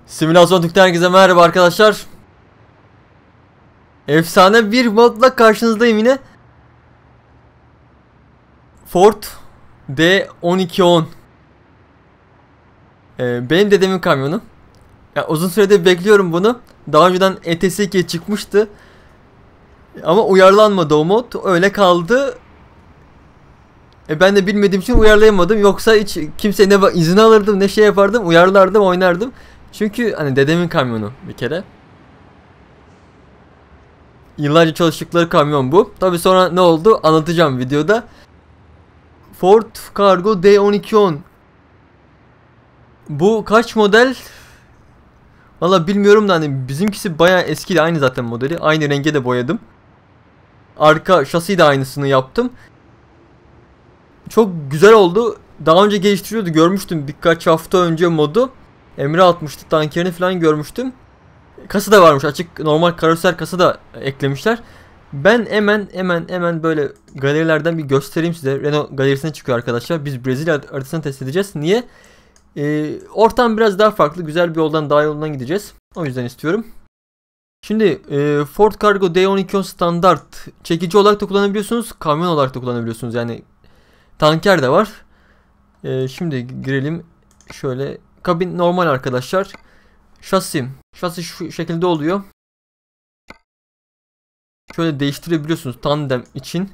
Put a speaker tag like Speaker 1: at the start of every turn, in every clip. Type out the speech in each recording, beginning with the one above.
Speaker 1: Simülasyon Türk'ten herkese merhaba arkadaşlar. Efsane bir modla karşınızdayım yine. Ford D1210. Benim dedemin kamyonu. Ya, uzun süredir bekliyorum bunu. Daha önceden ETS2 çıkmıştı. Ama uyarlanmadı o mod. Öyle kaldı. Ben de bilmediğim için uyarlayamadım. Yoksa hiç kimseye ne izin alırdım ne şey yapardım. Uyarlardım, oynardım. Çünkü hani dedemin kamyonu bir kere. Yıllarca çalıştıkları kamyon bu. Tabi sonra ne oldu anlatacağım videoda. Ford Cargo D1210. Bu kaç model? Valla bilmiyorum da hani bizimkisi bayağı eski de aynı zaten modeli. Aynı renge de boyadım. Arka şasiyi de aynısını yaptım. Çok güzel oldu. Daha önce geliştiriyordu, görmüştüm birkaç hafta önce modu. Emre atmıştı, tankerini falan görmüştüm. Kasa da varmış, açık normal karoser kasa da eklemişler. Ben hemen böyle galerilerden bir göstereyim size. Renault galerisine çıkıyor arkadaşlar. Biz Brezilya haritasını test edeceğiz. Niye? Ortam biraz daha farklı. Güzel bir yoldan, daha yoldan gideceğiz. O yüzden istiyorum. Şimdi Ford Cargo D1210 standart çekici olarak da kullanabiliyorsunuz. Kamyon olarak da kullanabiliyorsunuz. Yani tanker de var. Şimdi girelim. Şöyle kabin normal arkadaşlar. Şasi şu şekilde oluyor. Şöyle değiştirebiliyorsunuz tandem için.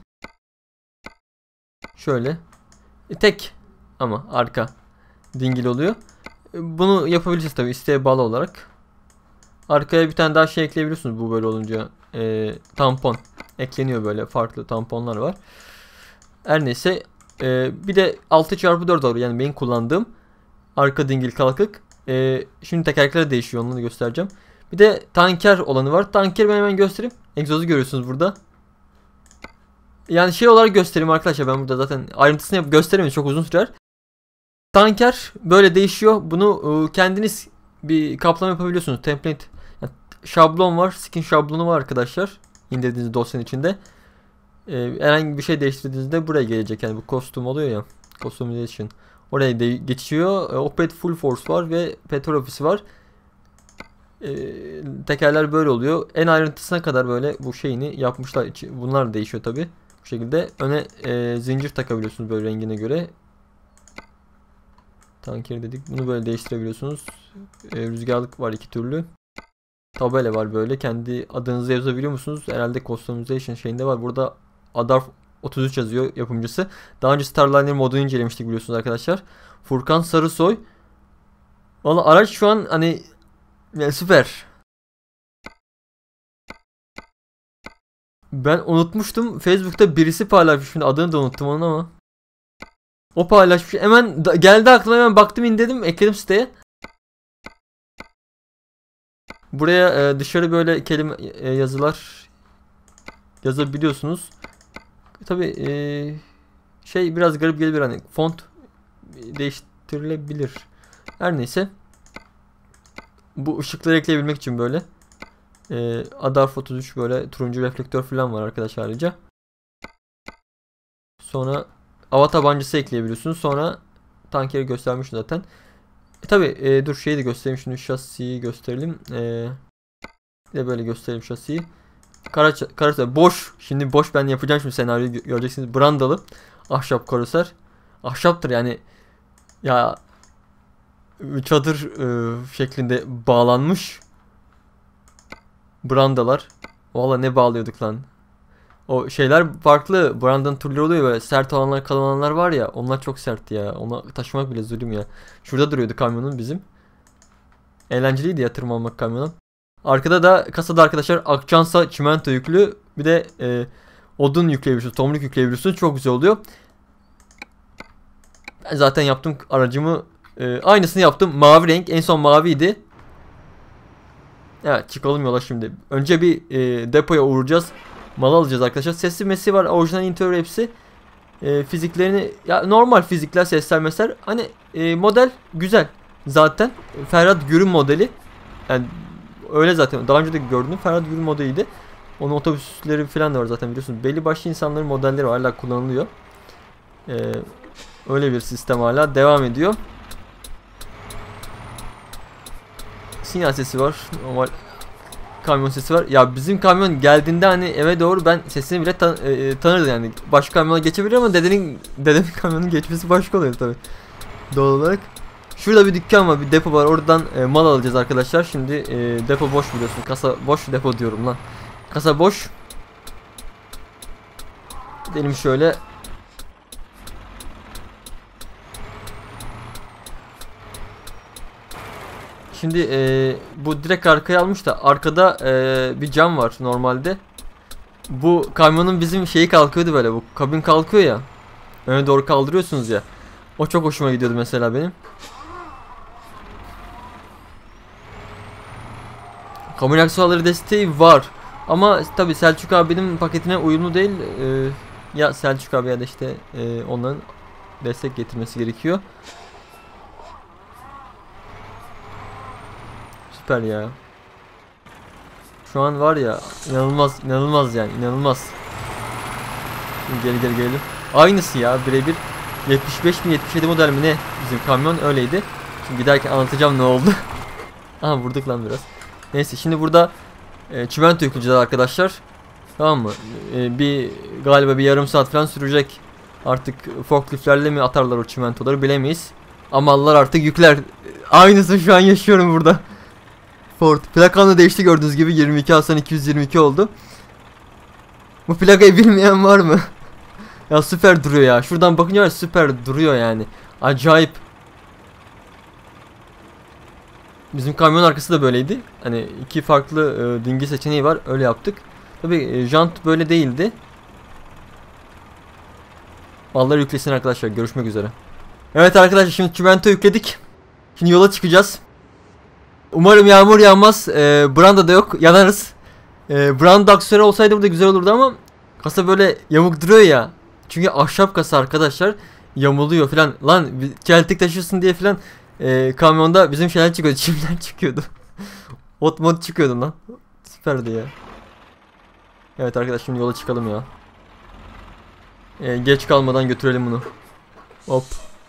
Speaker 1: Şöyle. Tek ama arka dingil oluyor. Bunu yapabilirsiniz tabi isteğe bağlı olarak. Arkaya bir tane daha şey ekleyebiliyorsunuz bu böyle olunca. Tampon ekleniyor, böyle farklı tamponlar var. Her neyse. Bir de 6x4 var yani benim kullandığım. Arka dingil kalkık. Şimdi tekerlekler değişiyor, onu göstereceğim. Bir de tanker olanı var. Tankeri ben hemen göstereyim. Egzozu görüyorsunuz burada. Yani şey olarak göstereyim arkadaşlar, ben burada zaten ayrıntısını gösteremiyorum, çok uzun sürer. Tanker böyle değişiyor. Bunu kendiniz bir kaplama yapabiliyorsunuz. Template yani şablon var. Skin şablonu var arkadaşlar. İndirdiğiniz dosyanın içinde. Herhangi bir şey değiştirdiğinizde buraya gelecek. Yani bu kostüm oluyor ya. Customization. Oraya geçiyor. Operate Full Force var ve petrol ofisi var. Tekerler böyle oluyor. En ayrıntısına kadar böyle bu şeyini yapmışlar. Bunlar değişiyor tabi. Bu şekilde öne zincir takabiliyorsunuz böyle rengine göre. Tanker dedik. Bunu böyle değiştirebiliyorsunuz. Rüzgarlık var iki türlü. Tabela var böyle. Kendi adınızı yazabiliyor musunuz? Herhalde customization şeyinde var. Burada Adarf 33 yazıyor yapımcısı. Daha önce Starliner modunu incelemiştik biliyorsunuz arkadaşlar. Furkan Sarısoy. Valla araç şu an hani yani süper. Ben unutmuştum. Facebook'ta birisi paylaşmış. Şimdi adını da unuttum onun ama. O paylaşmış. Hemen geldi aklıma, hemen baktım, indirdim, ekledim siteye. Buraya dışarı böyle kelime yazılar yazabiliyorsunuz. Tabi şey biraz garip gelebilir, hani font değiştirilebilir. Her neyse. Bu ışıkları ekleyebilmek için böyle Adarf 33 böyle turuncu reflektör falan var arkadaşlar ayrıca. Sonra hava tabancası ekleyebiliyorsunuz. Sonra tankeri göstermiş zaten. Tabi dur şeyi de göstereyim, şimdi şasiyi gösterelim. Bir de böyle göstereyim şasiyi. Karoser boş. Şimdi boş, ben yapacağım şimdi senaryoyu göreceksiniz. Brandalı ahşap karoser. Ahşaptır yani. Ya çadır şeklinde bağlanmış. Brandalar. Valla ne bağlıyorduk lan. O şeyler farklı. Brandanın türleri oluyor böyle. Sert olanlar, kalın olanlar var ya. Onlar çok sertti ya. Onu taşımak bile zulüm ya. Şurada duruyordu kamyonun bizim. Eğlenceliydi ya tırmanmak kamyona. Arkada da kasada arkadaşlar Akçansa çimento yüklü. Bir de odun yükleyebiliyorsunuz. Tomruk yükleyebiliyorsunuz. Çok güzel oluyor. Ben zaten yaptım aracımı. Aynısını yaptım. Mavi renk. En son maviydi. Evet, çıkalım yola şimdi. Önce bir depoya uğrayacağız. Mal alacağız arkadaşlar. Sesli mesi var. Orijinal interior hepsi. Fiziklerini ya normal fizikler, sesler mesler. Hani model güzel. Zaten Ferhat Gürün modeli. Yani öyle zaten. Daha önce de gördüm. Ferhat Gürün modeliydi. Onun otobüsleri falan da var zaten biliyorsunuz. Belli başlı insanların modelleri var. Hala kullanılıyor. Öyle bir sistem hala devam ediyor. sinyal sesi var. Normal kamyon sesi var. Ya bizim kamyon geldiğinde hani eve doğru ben sesini bile tanırdım yani. Başka kamyona geçebilir ama dedemin kamyonun geçmesi başka oluyor tabi. Doğal olarak. Şurada bir dükkan var, bir depo var. Oradan mal alacağız arkadaşlar. Şimdi depo boş biliyorsun. Kasa boş, depo diyorum lan. Kasa boş. Gidelim şöyle. Şimdi bu direkt arkaya almış da arkada bir cam var normalde. Bu kamyonun bizim şeyi kalkıyordu böyle. Bu kabin kalkıyor ya. Öne doğru kaldırıyorsunuz ya. O çok hoşuma gidiyordu mesela benim. Kamyon aksesuarları desteği var. Ama tabi Selçuk abinin paketine uyumlu değil. Ya Selçuk abi ya da işte onların destek getirmesi gerekiyor. Süper ya. Şu an var ya inanılmaz yani inanılmaz. Şimdi geri gelelim. Aynısı ya birebir. 75 mi 77 model mi ne bizim kamyon öyleydi. Şimdi giderken anlatacağım ne oldu. Aha vurduk lan biraz. Neyse şimdi burada çimento yükleyeceğiz arkadaşlar. Tamam mı? Galiba bir yarım saat falan sürecek. Artık forkliftlerle mi atarlar o çimentoları bilemeyiz. Ama Allah artık yükler. Aynısı şu an yaşıyorum burada. Ford. Plakam da değişti gördüğünüz gibi 22 Hasan 222 oldu. Bu plakayı bilmeyen var mı? Ya süper duruyor ya. Şuradan bakınca süper duruyor yani. Acayip. Bizim kamyon arkası da böyleydi. Hani iki farklı dingil seçeneği var. Öyle yaptık. Tabii jant böyle değildi. Mallar yüklesin arkadaşlar. Görüşmek üzere. Evet arkadaşlar şimdi çimento yükledik. Şimdi yola çıkacağız. Umarım yağmur yağmaz. Branda da yok. Yanarız. Branda aksesuarı olsaydı burada güzel olurdu ama kasa böyle yamuk duruyor ya. Çünkü ahşap kasa arkadaşlar. Yamuluyor falan. Lan çeltik taşıyorsun diye falan kamyonda bizim şeyler çıkıyordu. Çimler çıkıyordu. Ot mod çıkıyordu lan. Süperdi ya. Evet arkadaşlar şimdi yola çıkalım ya. Geç kalmadan götürelim bunu. Hop.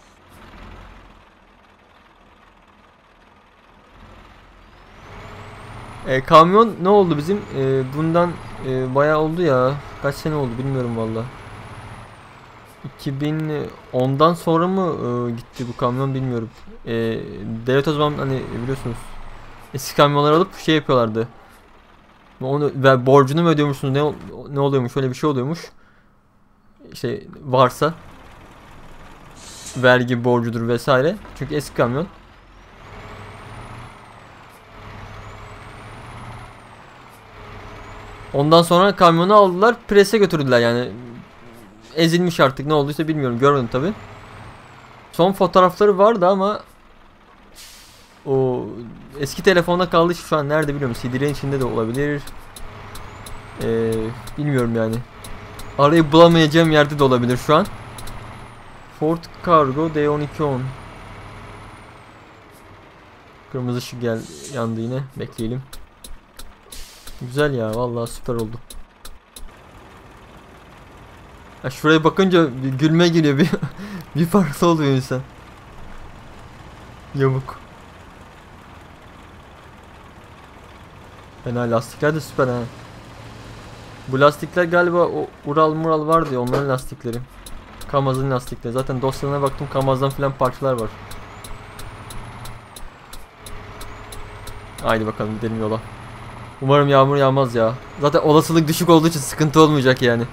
Speaker 1: Kamyon ne oldu bizim? Bundan bayağı oldu ya. Kaç sene oldu bilmiyorum valla. 2010'dan sonra mı gitti bu kamyon bilmiyorum. Devlet o zaman hani biliyorsunuz eski kamyonları alıp şey yapıyorlardı. Onu ve borcunu mu ödüyormuşsunuz ne oluyormuş öyle bir şey oluyormuş. İşte varsa vergi borcudur vesaire. Çünkü eski kamyon. Ondan sonra kamyonu aldılar, prese götürdüler yani. Ezilmiş artık ne olduysa bilmiyorum, görmedim tabi. Son fotoğrafları vardı ama o eski telefonda kaldı, şu an nerede bilmiyorum. CD'lerin içinde de olabilir. Bilmiyorum yani. Arayı bulamayacağım yerde de olabilir şu an. Ford Cargo D1210. Kırmızı ışık yandı yine. Bekleyelim. Güzel ya vallahi süper oldu. Ya şuraya bakınca bir gülme geliyor bir farklı oluyor insan. Yamuk. Fena lastikler de süper ha. Bu lastikler galiba o Ural vardı ya onların lastikleri. Kamaz'ın lastikleri. Zaten dosyalarına baktım Kamaz'dan filan parçalar var. Haydi bakalım gidelim yola. Umarım yağmur yağmaz ya. Zaten olasılık düşük olduğu için sıkıntı olmayacak yani.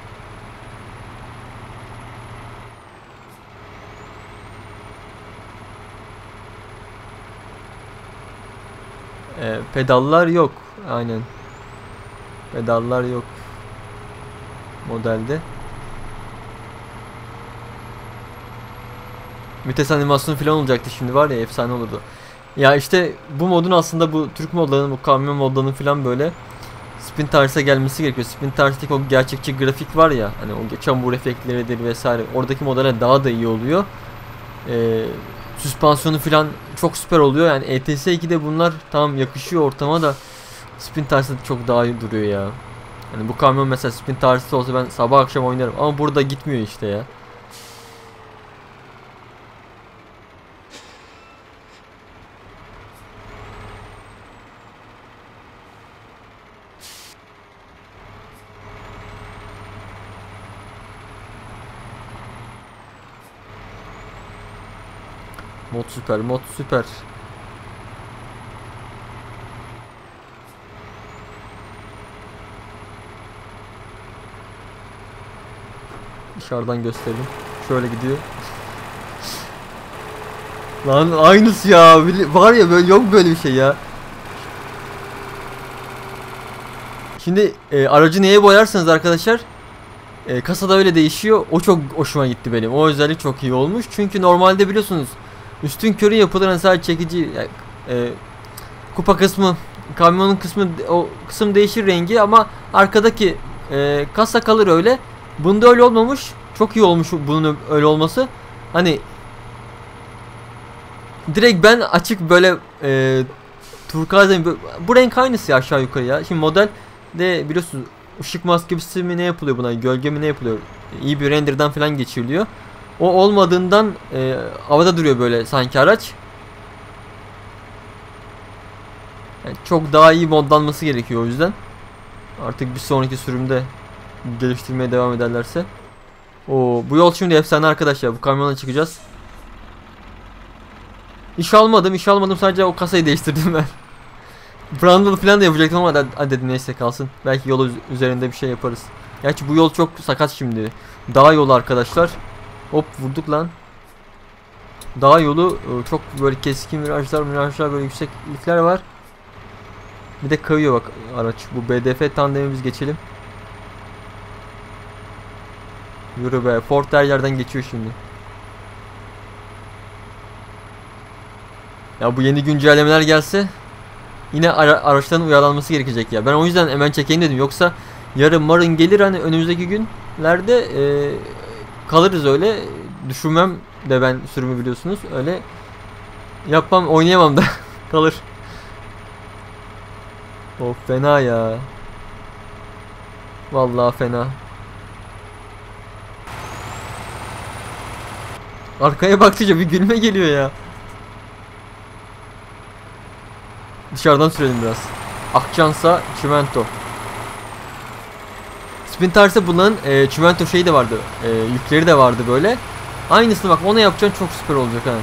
Speaker 1: Pedallar yok. Aynen. Pedallar yok. Modelde. Vites animasyonu falan olacaktı şimdi var ya efsane olurdu. Ya işte bu modun aslında bu Türk modlarının bu kamyon modlarının falan böyle Spin Tars'a gelmesi gerekiyor. Spin Tars'taki o gerçekçi grafik var ya hani o çamur efektleridir vesaire oradaki modlara daha da iyi oluyor. Süspansiyonu falan çok süper oluyor yani ETS 2'de bunlar tam yakışıyor ortama da Spin Tars'ta çok daha iyi duruyor ya. Hani bu kamyon mesela Spin Tars'ta olsa ben sabah akşam oynarım ama burada gitmiyor işte ya. Mod süper, mod süper. Dışarıdan göstereyim. Şöyle gidiyor. Lan aynısı ya. Var ya, böyle yok böyle bir şey ya. Şimdi aracı neye boyarsanız arkadaşlar, kasada öyle değişiyor. O çok hoşuma gitti benim. O özellik çok iyi olmuş. Çünkü normalde biliyorsunuz üstün körü yapılır, hani sadece çekici, kupa kısmı, kamyonun kısmı, o kısım değişir rengi ama arkadaki kasa kalır öyle. Bunda öyle olmamış. Çok iyi olmuş bunun öyle olması. Hani direkt ben açık böyle turkuaz, bu renk aynısı ya aşağı yukarı ya. Şimdi model de biliyorsunuz ışık maskesi mi ne yapılıyor buna, gölge mi ne yapılıyor, iyi bir renderden falan geçiriliyor. O olmadığından havada duruyor böyle sanki araç. Yani çok daha iyi modlanması gerekiyor o yüzden. Artık bir sonraki sürümde geliştirmeye devam ederlerse. Bu yol şimdi efsane arkadaşlar. Bu kamyona çıkacağız. İş almadım, sadece o kasayı değiştirdim ben. Brandle falan da yapacaktım ama hadi dedim neyse kalsın. Belki yol üzerinde bir şey yaparız. Gerçi bu yol çok sakat şimdi. Dağ yolu arkadaşlar. Hop vurduk lan. Dağ yolu çok böyle keskin virajlar, böyle yükseklikler var. Bir de kayıyor bak araç. Bu BDF tandemimiz, geçelim. Yürü be. Ford her yerden geçiyor şimdi. Ya bu yeni güncellemeler gelse yine araçların uyarlanması gerekecek ya. Ben o yüzden hemen çekeyim dedim. Yoksa yarın marın gelir, hani önümüzdeki günlerde kalırız öyle. Düşünmem de ben sürümü, biliyorsunuz. Öyle yapmam, oynayamam da kalır. Of fena ya. Vallahi fena. Arkaya baktıkça bir gülme geliyor ya. Dışarıdan sürelim biraz. Akçansa çimento. Sprinters'e bunların çimento şeyi de vardı. Yükleri de vardı böyle. Aynısını bak, ona yapacaksın, çok süper olacak ha.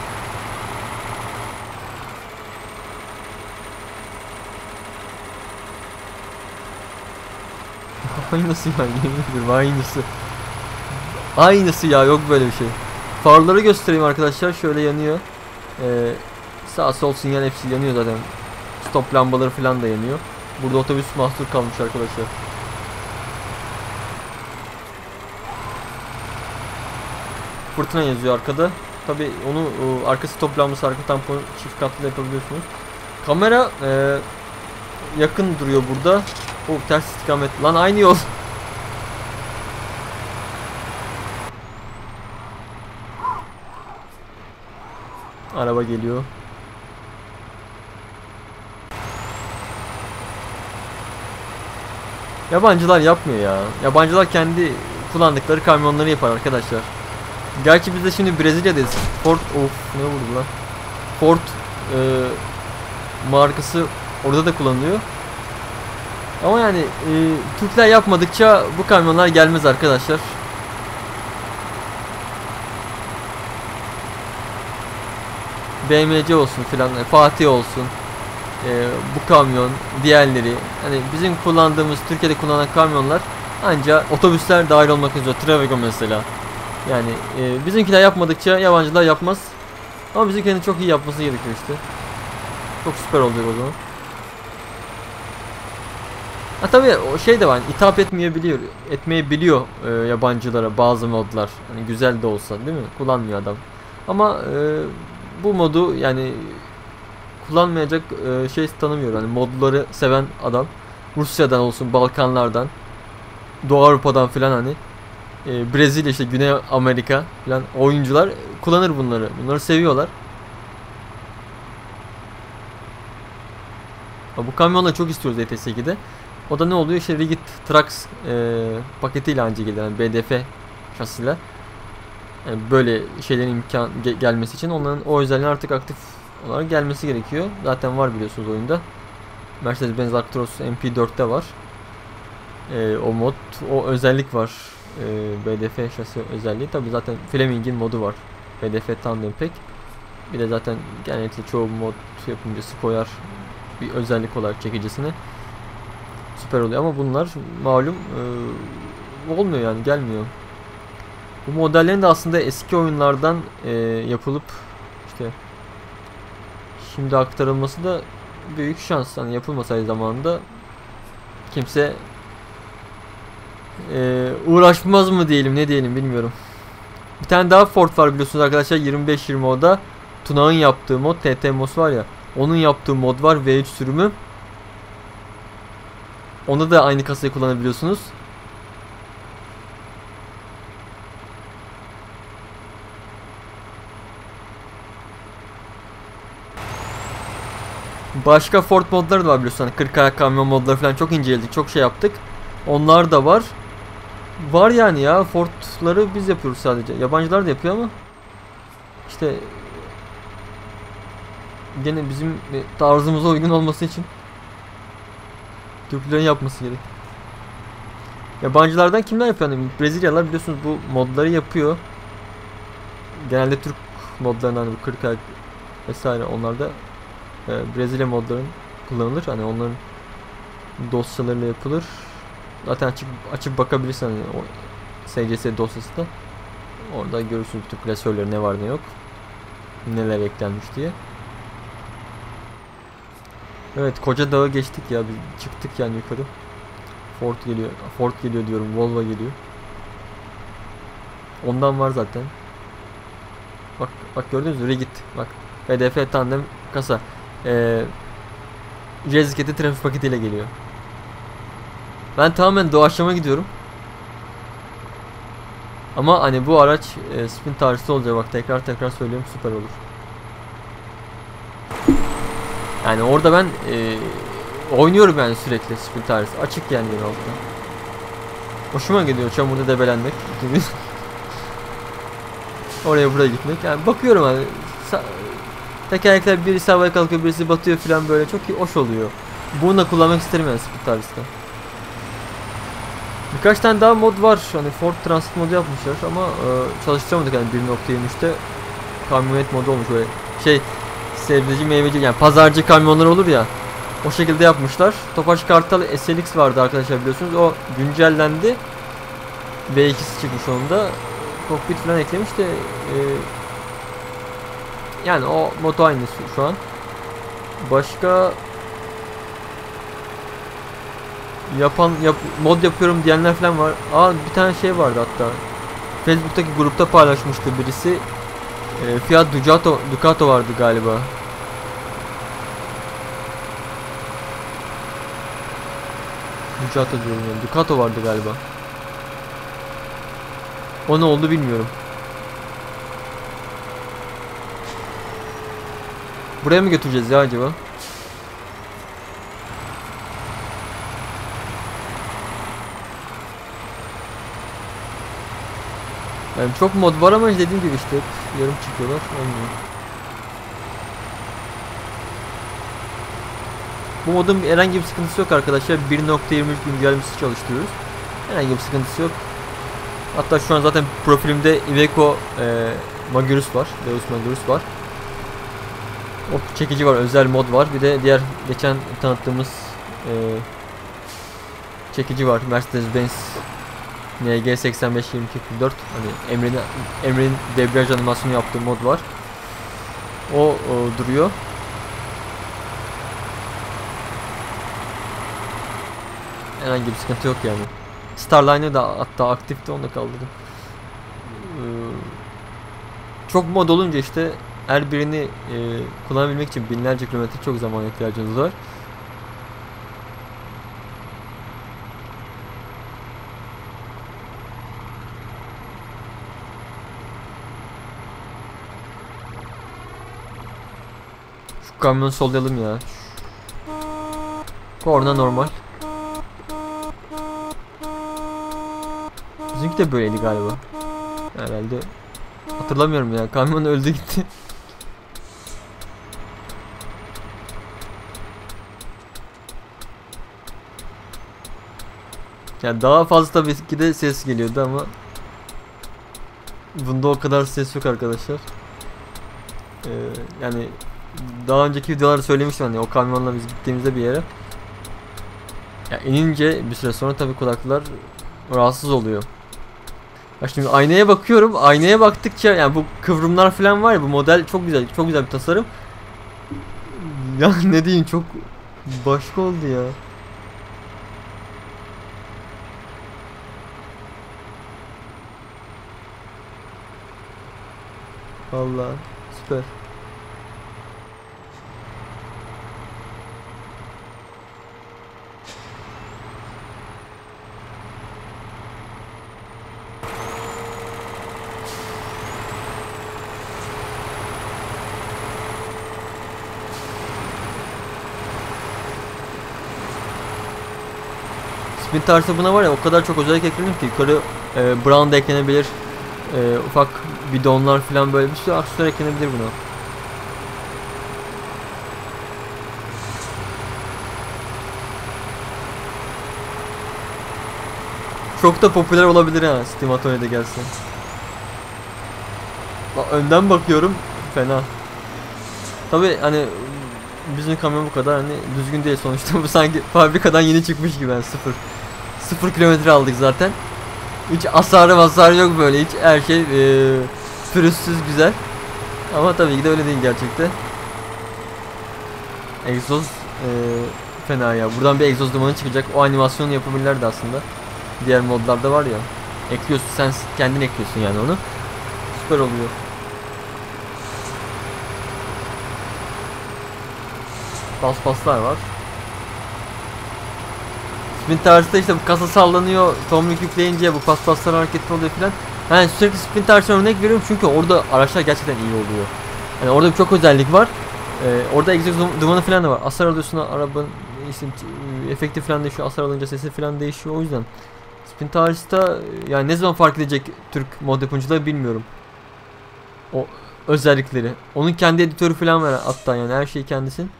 Speaker 1: Aynısı ya, yemin ederim aynısı. Aynısı ya, yok böyle bir şey. Farları göstereyim arkadaşlar, şöyle yanıyor. Sağ sol sinyal hepsi yanıyor zaten. Stop lambaları falan da yanıyor. Burada otobüs mahsur kalmış arkadaşlar. Fırtına yazıyor arkada. Tabi onu arka stop lambası, arka tamponu çift katlı yapabiliyorsunuz. Kamera yakın duruyor burada. Ters istikamet. Lan aynı yol. Araba geliyor. Yabancılar yapmıyor ya. Yabancılar kendi kullandıkları kamyonları yapar arkadaşlar. Gerçi biz de şimdi Brezilya'dayız. Ford, ne vurdu lan? Ford markası orada da kullanılıyor. Ama yani Türkler yapmadıkça bu kamyonlar gelmez arkadaşlar. BMC olsun filan, Fatih olsun, bu kamyon, diğerleri, hani bizim kullandığımız, Türkiye'de kullanılan kamyonlar ancak otobüsler dahil olmak üzere, Travigo mesela. Yani bizimkiler yapmadıkça yabancılar yapmaz. Ama bizimkilerin çok iyi yapması gerekiyor işte. Çok süper olacak o zaman. Ha tabii o şey de var, hitap etmeyebiliyor yabancılara bazı modlar. Hani güzel de olsa, değil mi? Kullanmıyor adam. Ama bu modu yani kullanmayacak şey tanımıyor. Hani modları seven adam, Rusya'dan olsun, Balkanlardan, Doğu Avrupa'dan filan, hani Brezilya, işte Güney Amerika filan oyuncular kullanır bunları. Bunları seviyorlar. Bu kamyonla çok istiyoruz ET8'de. O da ne oluyor? İşte Rigid Trucks paketiyle anca gelir. Yani BDF şasiyle. Yani böyle şeylerin gelmesi için onların o özelliğin artık aktif olarak gelmesi gerekiyor. Zaten var biliyorsunuz oyunda. Mercedes-Benz Actros MP4'te var. O mod, o özellik var. BDF şasi özelliği. Tabi zaten Fleming'in modu var. BDF Tandem Pack. Bir de zaten genellikle çoğu mod yapımcısı koyar bir özellik olarak çekicisine. Süper oluyor ama bunlar malum olmuyor yani, gelmiyor. Bu modellerin de aslında eski oyunlardan yapılıp işte şimdi aktarılması da büyük şans. Hani yapılmasaydı zamanında kimse uğraşmaz mı diyelim, ne diyelim bilmiyorum. Bir tane daha Ford var biliyorsunuz arkadaşlar, 2520 oda. Tunağ'ın yaptığı mod, TT var ya, onun yaptığı mod var, V3 sürümü. Onda da aynı kasayı kullanabiliyorsunuz. Başka Ford modları da var biliyorsunuz. Hani 40 ayak kamyon modları falan çok inceledik, çok şey yaptık. Onlar da var. Var yani ya, Ford'ları biz yapıyoruz sadece. Yabancılar da yapıyor ama işte gene bizim tarzımıza uygun olması için Türklerin yapması gerek. Yabancılardan kimler yapıyor? Yani Brezilyalılar biliyorsunuz bu modları yapıyor. Genelde Türk modlarından, hani bu 40 ayak vesaire, onlar da Brezilya modların kullanılır. Hani onların dosyalarıyla yapılır. Zaten açıp bakabilirsin hani o SCS dosyası da. Orada görürsünüz bütün klasörleri, ne var ne yok. Neler eklenmiş diye. Evet, koca dağı geçtik ya, biz çıktık yani yukarı. Ford geliyor. Ford geliyor diyorum, Volvo geliyor. Ondan var zaten. Bak gördünüz mü? Rigid. Bak. PDF tandem kasa. Jeziketi trafik paketiyle geliyor. Ben tamamen doğaçlama gidiyorum. Ama hani bu araç spin tarzı olacak, bak tekrar söylüyorum, süper olur. Yani orada ben oynuyorum yani sürekli spin tarzı. Açık yani yine altta. Hoşuma gidiyor çamurda debelenmek. Oraya buraya gitmek. Yani bakıyorum hani tekerlekler birisi havaya kalkıyor, birisi batıyor falan, böyle çok hoş oluyor. Bunu da kullanmak isterim yani spin tarzda. Birkaç tane daha mod var. Hani Ford Transit modu yapmışlar ama çalıştıramadık yani 1.23'te. Kamyonet modu olmuş böyle. Şey, sebzeci meyveci yani pazarcı kamyonlar olur ya. O şekilde yapmışlar. Tofaş Kartal SLX vardı arkadaşlar biliyorsunuz. O güncellendi. V2'si çıkmış onda. Cockpit falan eklemiş de yani o moto aynısı şu an. Başka mod yapıyorum diyenler falan var. Bir tane şey vardı hatta. Facebook'taki grupta paylaşmıştı birisi. Fiat Ducato vardı galiba. Ducato diyorum yani. Ducato vardı galiba. O ne oldu bilmiyorum. Buraya mı götüreceğiz ya acaba? Yani çok mod var ama dediğim gibi işte yarım çıkıyorlar. Olmuyor. Bu modun herhangi bir sıkıntısı yok arkadaşlar. 1.23 güncellemesi çalıştırıyoruz. Herhangi bir sıkıntısı yok. Hatta şu an zaten profilimde Iveco Magirus var. Deus Magirus var. O çekici var. Özel mod var. Bir de diğer geçen tanıttığımız çekici var. Mercedes-Benz NG85 2244. Hani Emre'nin debriyaj animasyonu yaptığı mod var. O duruyor. Herhangi bir sıkıntı yok yani. Starliner da hatta aktifti, onu da kaldırdım. Çok mod olunca işte her birini kullanabilmek için binlerce kilometre çok zaman ihtiyacınız var. Şu kamyonu sollayalım ya. Korna normal. Bizimki de böyleydi galiba. Herhalde. Hatırlamıyorum ya. Kamyon öldü gitti. Yani daha fazla tabii ki de ses geliyordu ama bunda o kadar ses yok arkadaşlar. Yani daha önceki videolarda söylemiştim hani o kamyonla biz gittiğimizde bir yere. Ya inince bir süre sonra tabii kulaklılar rahatsız oluyor. Bak şimdi aynaya bakıyorum. Aynaya baktıkça yani bu kıvrımlar falan var ya, bu model çok güzel. Çok güzel bir tasarım. Ya ne diyeyim, çok başka oldu ya. Vallahi süper. Spin tarzı buna var ya, o kadar çok özellik ekledim ki yukarı brown da eklenebilir. Ufak bidonlar falan, böyle bir sürü aksesuar eklenebilir buna. Çok da popüler olabilir ha Steam Atölye'de gelse. Önden bakıyorum, fena. Tabi hani bizim kamyon bu kadar hani düzgün değil sonuçta, bu sanki fabrikadan yeni çıkmış gibi, yani sıfır kilometre aldık zaten. Hiç hasarı yok, böyle hiç her şey pürüzsüz, güzel. Ama tabii ki de öyle değil gerçekten. Egzoz fena ya. Buradan bir egzoz dumanı çıkacak. O animasyonu yapabilirlerdi aslında. Diğer modlarda var ya. Ekliyorsun, sen kendin ekliyorsun yani onu. Süper oluyor. Paspaslar var. Spin tarzda işte bu kasa sallanıyor. Tomruk yükleyince bu paspaslar hareketli oluyor filan. Yani sürekli spin tarzına örnek veriyorum çünkü orada araçlar gerçekten iyi oluyor. Yani orada çok özellik var. Orada egzoz dumanı falan da var. Hasar alıyorsun, arabanın işte, efekti falan değişiyor. Hasar alınca sesi falan değişiyor, o yüzden. Spin tarzda yani ne zaman fark edecek Türk mod yapımcıları bilmiyorum. O özellikleri. Onun kendi editörü falan var hatta, yani her şeyi kendisin.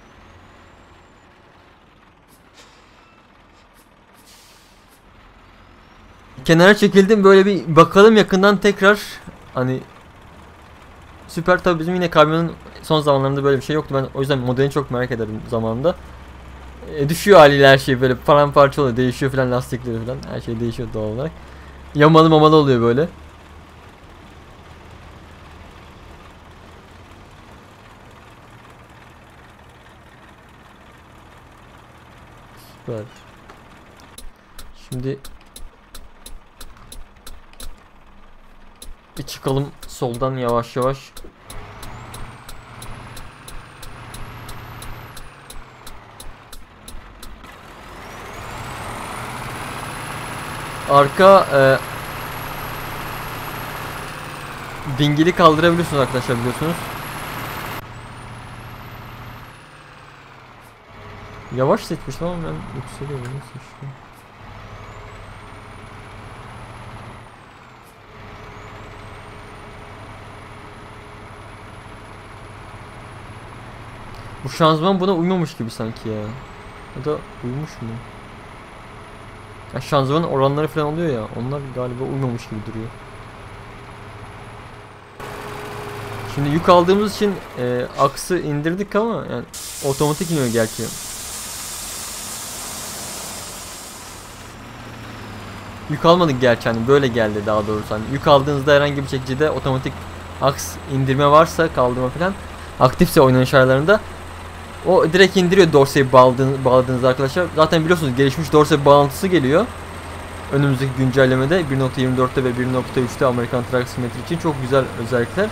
Speaker 1: Kenara çekildim, böyle bir bakalım yakından tekrar. Hani süper, tabii bizim yine kamyonun son zamanlarında böyle bir şey yoktu. Ben o yüzden modelini çok merak ederim zamanında. Düşüyor haliyle her şey, böyle paramparça oluyor, değişiyor falan, lastikleri falan, her şey değişiyor doğal olarak. Yamalı mamalı oluyor böyle. Süper. Şimdi bir çıkalım soldan yavaş yavaş. Arka dingili kaldırabiliyorsunuz arkadaşlar, biliyorsunuz. Yavaş seçmiştim ama ben yükseliyorum. Nasıl işte? Bu şanzıman buna uymamış gibi sanki ya. Ya da uymuş mu? Ya şanzımanın oranları falan oluyor ya. Onlar galiba uymamış gibi duruyor. Şimdi yük aldığımız için aksı indirdik ama yani otomatik iniyor gerçi. Yük almadık gerçi, hani böyle geldi daha doğrusu. Hani yük aldığınızda herhangi bir çekicide otomatik aks indirme varsa, kaldırma falan aktifse oynanış ayarlarında, o direkt indiriyor dorseyi bağladığınız arkadaşlar. Zaten biliyorsunuz gelişmiş dorse bağlantısı geliyor. Önümüzdeki güncellemede 1.24'te ve 1.3'te Amerikan Truck Simulator için çok güzel özellikler.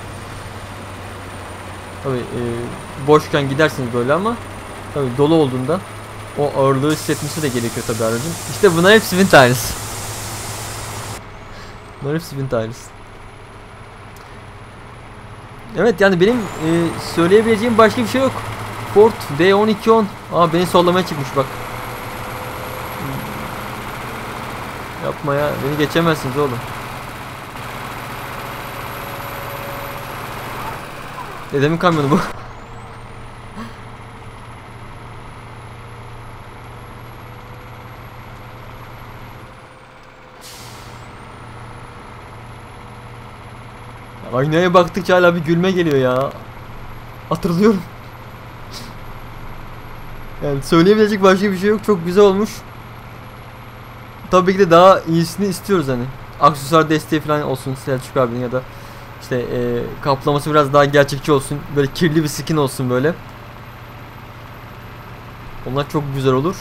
Speaker 1: Tabi boşken gidersiniz böyle, ama tabi dolu olduğunda o ağırlığı hissetmesi de gerekiyor tabi aracın. İşte bunlar hep Spin Tires. Bunlar hep Spin Tires. Evet, yani benim söyleyebileceğim başka bir şey yok. Ford D1210. Aa, beni sollamaya çıkmış bak. Yapma ya, beni geçemezsiniz oğlum. Dedemin kamyonu bu. Aynaya baktıkça hala bir gülme geliyor ya. Hatırlıyorum. Yani söyleyebilecek başka bir şey yok. Çok güzel olmuş. Tabii ki de daha iyisini istiyoruz hani. Aksesuar desteği falan olsun Selçuk abinin ya da işte kaplaması biraz daha gerçekçi olsun. Böyle kirli bir skin olsun böyle. Onlar çok güzel olur.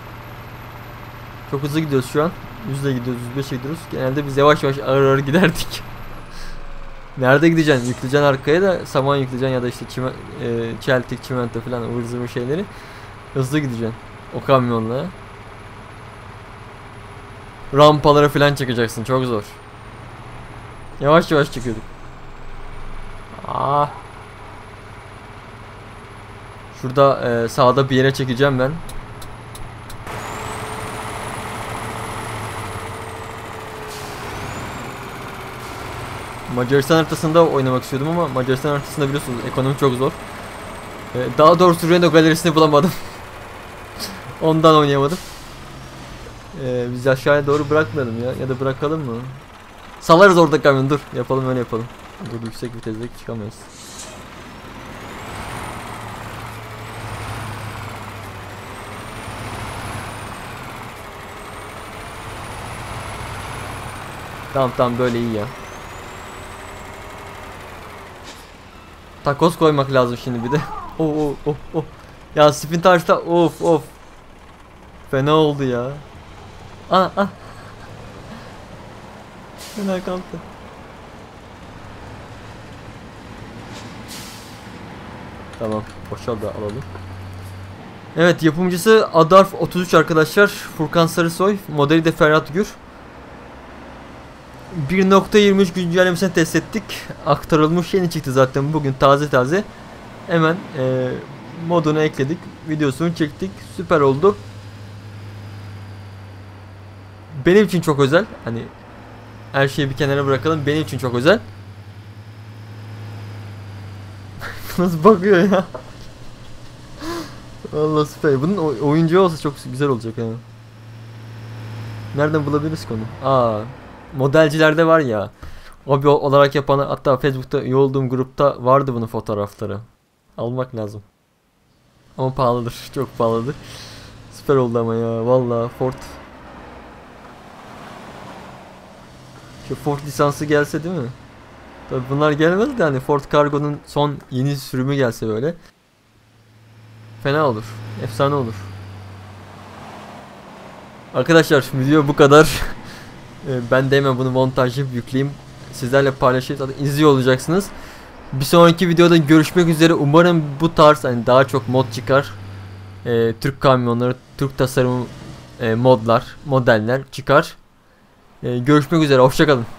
Speaker 1: Çok hızlı gidiyoruz şu an. 100'le gidiyoruz, 105'e gidiyoruz. Genelde biz yavaş yavaş ağır ağır giderdik. Nerede gideceksin? Yükleyeceksin arkaya da saman yükleyeceksin ya da işte çeltik, çimento falan ıvır zıvır şeyleri. Hızlı gideceksin. O kamyonla. Rampalara falan çıkacaksın. Çok zor. Yavaş yavaş çıkıyorduk. Ah. Şurada sağda bir yere çekeceğim ben. Macaristan haritasında oynamak istiyordum ama Macaristan haritasında biliyorsunuz ekonomi çok zor. Daha doğrusu Renault galerisini bulamadım. Ondan oynayamadım. Biz aşağıya doğru bırakmayalım ya. Ya da bırakalım mı? Salarız orada kamyon, dur. Yapalım, öyle yapalım. Dur, yüksek vitesle çıkamayız. Tamam böyle iyi ya. Takoz koymak lazım şimdi bir de. Oh. Ya spin taşta of. Fena oldu ya. Ah. Fena kalktı. Tamam, boşal da alalım. Evet, yapımcısı Adarf 33 arkadaşlar. Furkan Sarısoy. Modeli de Ferhat Gür. 1.23 güncellemesini test ettik. Aktarılmış, yeni çıktı zaten bugün taze. Hemen modunu ekledik. Videosunu çektik. Süper oldu. Benim için çok özel. Hani her şeyi bir kenara bırakalım. Benim için çok özel. Nasıl bakıyor ya? Vallahi süper. Bunun oyuncu olsa çok güzel olacak ha. Nereden bulabiliriz konu? Modelcilerde var ya. Hobi olarak yapan, hatta Facebook'ta üye olduğum grupta vardı bunun fotoğrafları. Almak lazım. Ama pahalıdır. Çok pahalıdır. Süper oldu ama ya. Vallahi Ford. Şu Ford lisansı gelse değil mi? Tabii bunlar gelmez de hani Ford Cargo'nun son yeni sürümü gelse böyle. Fena olur. Efsane olur. Arkadaşlar video bu kadar. Ben de hemen bunu montajlayıp yükleyeyim. Sizlerle paylaşıp zaten izliyor olacaksınız. Bir sonraki videoda görüşmek üzere. Umarım bu tarz hani daha çok mod çıkar. Türk kamyonları, Türk tasarımı modeller çıkar. Görüşmek üzere. Hoşça kalın.